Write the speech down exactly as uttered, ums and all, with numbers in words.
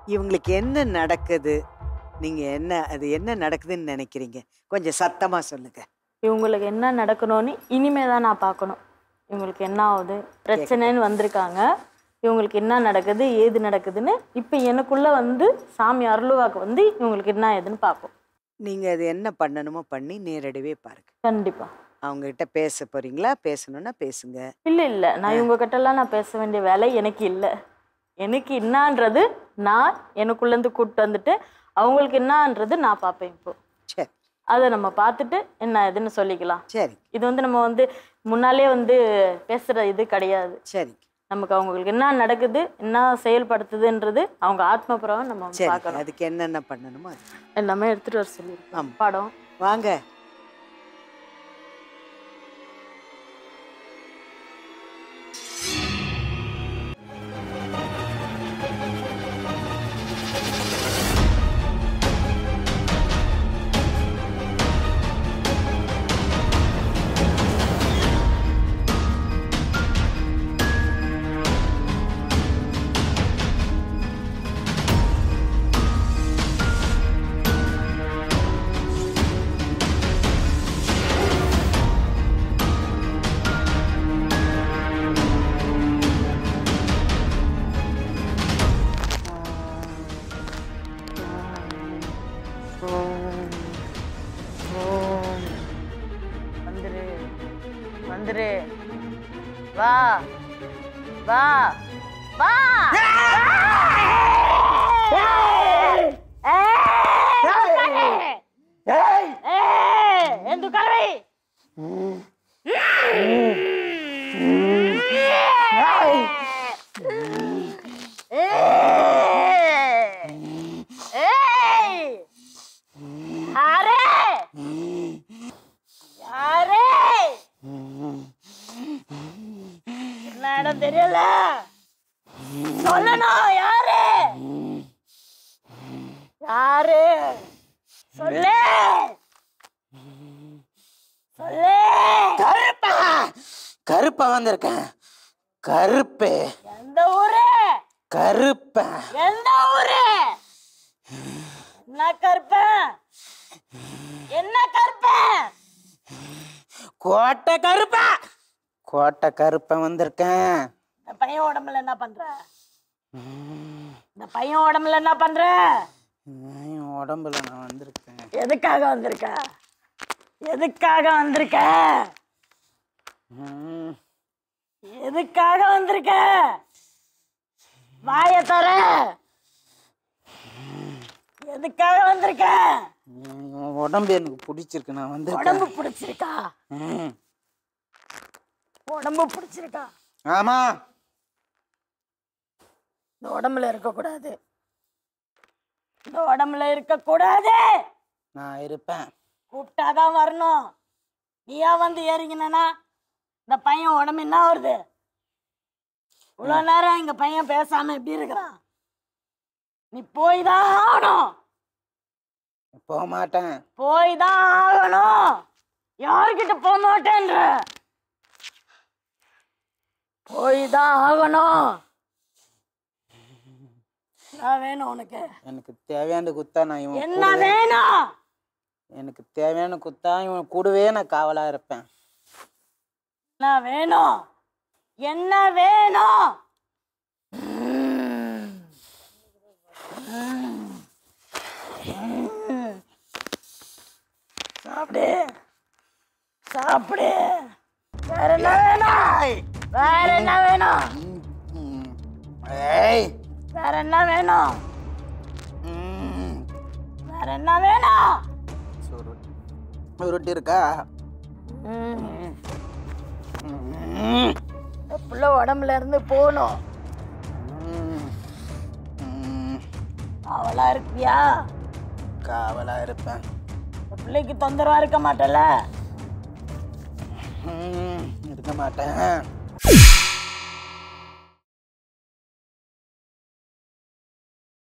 இவங்களுக்கு என்ன நடக்குது? நீங்க என்ன அது என்ன நடக்குதுன்னு நினைக்கிறீங்க? கொஞ்சம் சத்தமா சொல்லுங்க. இவங்களுக்கு என்ன நடக்கணும்னு இனிமே தான் நான் பார்க்கணும். இவங்களுக்கு என்ன ஆகுது பிரச்சனைன்னு வந்திருக்காங்க. இவங்களுக்கு என்ன நடக்குது ஏது நடக்குதுன்னு இப்போ எனக்குள்ள வந்து சாமி அருள்வாக்கு வந்து இவங்களுக்கு என்ன ஏதுன்னு பார்ப்போம். நீங்க அது என்ன பண்ணணுமோ பண்ணி நேரடிவே பாருங்க. கண்டிப்பா. அவங்க கிட்ட பேச போறீங்களா? பேசணும்னா பேசுங்க. இல்ல இல்ல நான் இவங்க கிட்ட எல்லாம் நான் பேச வேண்டிய வேலை எனக்கு இல்லை. எனக்கு என்னன்றது நான் எனக்குள்ளேருந்து கூப்பிட்டு வந்துட்டு அவங்களுக்கு என்னன்றது நான் பார்ப்பேன். இப்போ சரி, அதை நம்ம பார்த்துட்டு என்ன இதுன்னு சொல்லிக்கலாம். சரி. இது வந்து நம்ம வந்து முன்னாலே வந்து பேசுகிற இது கிடையாது. சரி, நமக்கு அவங்களுக்கு என்ன நடக்குது என்ன செயல்படுத்துதுன்றது அவங்க ஆத்மபுரம் நம்ம பார்க்கணும். அதுக்கு என்னென்ன பண்ணணுமோ அது எல்லாமே எடுத்துகிட்டு வர சொல்லியிருக்கோம். படம் வாங்க. வந்துரு வா வா வா ಎಂದು ಕಲ್ವಿ இடம் தெரியல சொல்லணும். யாரு யாரு சொல்லு சொல்லு. கருப்பா கருப்பா வந்திருக்கேன். கருப்பு எந்த ஊரு? கருப்ப எந்த ஊரு? என்ன கருப்ப? என்ன கருப்ப? கோட்டை கருப்பா கோட்டை கருப்ப வந்திருக்கேன். இந்த பையன் உடம்புல என்ன பண்ற? இந்த பையன் உடம்புல என்ன பண்ற? உடம்புல நான் வந்திருக்கேன். எதுக்காக வந்திருக்க? எதுக்காக வந்திருக்க? எதுக்காக வந்திருக்க? வாய தர. எதுக்காக வந்திருக்க? உடம்பு எனக்கு பிடிச்சிருக்கு. நான் வந்து உடம்பு பிடிச்சிருக்கா? உடம்பு பிடிச்சிருக்கா? ஆமா. இந்த உடம்புல இருக்க கூடாது. இந்த உடம்புல இருக்க கூடாது. நான் இருப்பேன். கூப்பிட்டாதான் வரணும். நீயா வந்து ஏறிங்கன்னா இந்த பையன் உடம்பு என்ன வருது? இவ்வளவு நேரம் எங்க பையன் பேசாம எப்படி இருக்கிறான்? நீ போய் தான் ஆகணும். போக மாட்டேன். போய் தான் ஆகணும். யாருக்கிட்ட போக மாட்டேன்ற? போய் தான் ஆகணும். என்ன வேணும் உனக்கு? எனக்கு தேவையான குத்தா நான் இவன் என்ன வேணும்? எனக்கு தேவையான குத்தா இவன் கூடவே நான் காவலா இருப்பேன். என்ன வேணும்? என்ன வேணும்? சாப்பிடு சாப்பிடு. வேற என்ன வேணும்? வேற என்ன வேணும்? ஏய் வேற என்ன வேணும்? வேற என்ன வேணும்? ரொட்டி இருக்கா? புள்ள உடம்புல இருந்து போகணும். காவலா இருப்பியா? காவலா இருப்பேன். பிள்ளைக்கு தொந்தரவா இருக்க மாட்டல? இருக்க மாட்டேன்.